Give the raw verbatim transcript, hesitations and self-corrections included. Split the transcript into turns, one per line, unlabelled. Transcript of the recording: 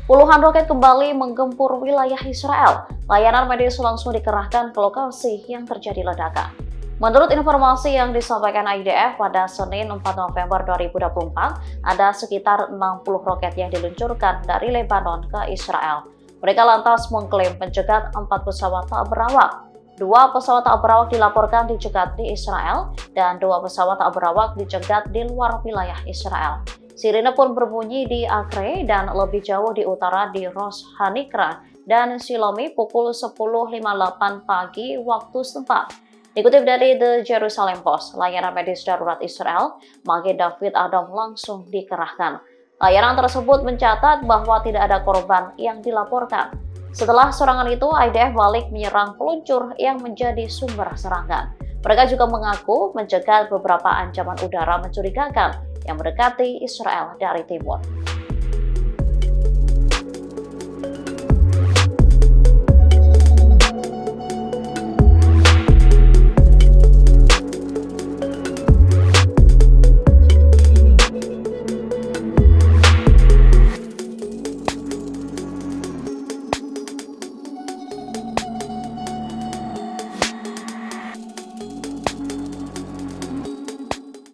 Puluhan roket kembali menggempur wilayah Israel. Layanan medis langsung dikerahkan ke lokasi yang terjadi ledakan. Menurut informasi yang disampaikan I D F pada Senin empat November dua ribu dua puluh empat, ada sekitar enam puluh roket yang diluncurkan dari Lebanon ke Israel. Mereka lantas mengklaim mencegat empat pesawat tak berawak. Dua pesawat tak berawak dilaporkan dicegat di Israel, dan dua pesawat tak berawak dicegat di luar wilayah Israel. Sirine pun berbunyi di Acre dan lebih jauh di utara di Ras Hanikra dan Shilomi pukul sepuluh lima puluh delapan pagi waktu setempat. Dikutip dari The Jerusalem Post, layanan medis darurat Israel, Magen David Adom langsung dikerahkan. Layanan tersebut mencatat bahwa tidak ada korban yang dilaporkan. Setelah serangan itu, I D F balik menyerang peluncur yang menjadi sumber serangan. Mereka juga mengaku mencegat beberapa ancaman udara mencurigakan yang mendekati Israel dari timur.